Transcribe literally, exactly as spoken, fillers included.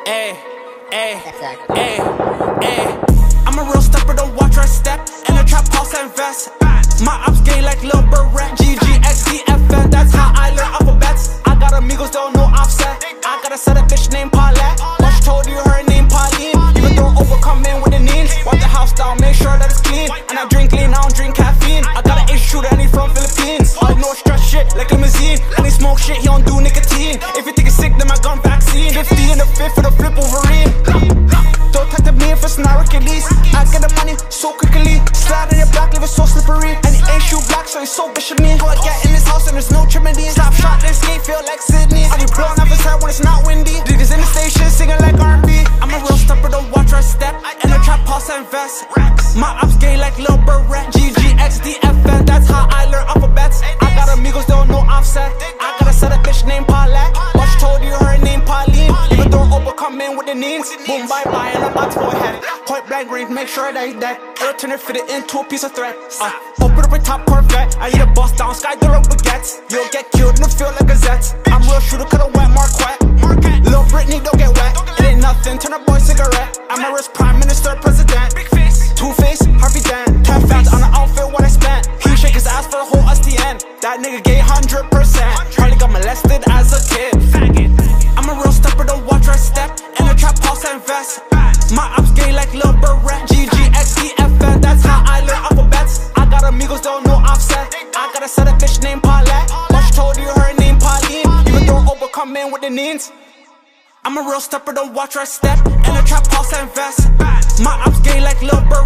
Ayy, ayy, ayy, ayy. I'm a real stepper, don't watch where I step. In a trap house, I invest. My ops gay like Lil Barrett. G G X D F N, that's how I learn alphabets. I got amigos, don't know offset. I got a set of bitch named Paulette. But she told you her name Pauline. Even though overcome in with the knees. Wipe the house down, make sure that it's clean. And I drink lean, I don't drink caffeine. I got an H shooter and he from Philippines. I know stress shit like limousine. And he smoke shit, he don't do nicotine. If you think it's sick, then my gun vaccine. Fifty in the fifth for the flip Wolverine. Don't talk to me if it's not Hercules. I get the money so quickly. Slide in your back, leave it so slippery. And he ain't shoe black, so he's so bishop me. How I get in this house and there's no chimney. Stop shot, this skate feel like Sydney. I be blowing off his head when it's not windy. Niggas in the station singing like R and B. I'm a real stepper, don't watch where I step. In a trap house, I invest. My ops gay like Lil Barrett. G G X D F N, that's how I learn alphabets. I got amigos, don't know offset. I got a set of bitch named Paulette. But she told you her name Pauline. Even though Oprah come in with the knees. Boom, bye bye, and I'm about to go ahead. Point blank range, make sure that he's dead. It'll turn it, fit it into a piece of thread. Uh, open up a top Corvette. I need a bust down, sky the road baguettes. You'll get killed in the field like gazettes. I'm real shooter, coulda went Marquette. Lil Britney, don't get wet. It ain't nothing, turn a boy cigarette. I'm a rich prime minister, president. Two-Face, Harvey Dent. Ten fans on an outfit, what I spent. He shake his ass for the whole S D N. That nigga gay one hundred percent. Probably got molested as a kid. I'm a real stepper, don't watch where I step. In a trap house, I invest. My ops gay like Lil Barrett. G G X D F N, that's how I learn alphabets. I got amigos, don't know offset. I got a set of bitch named Paulette. But she told you her name Pauline. Even though Oprah come in with the knees. I'm a real stepper, don't watch where I step. In a trap house, I invest. My ops gay like Lil Barrett.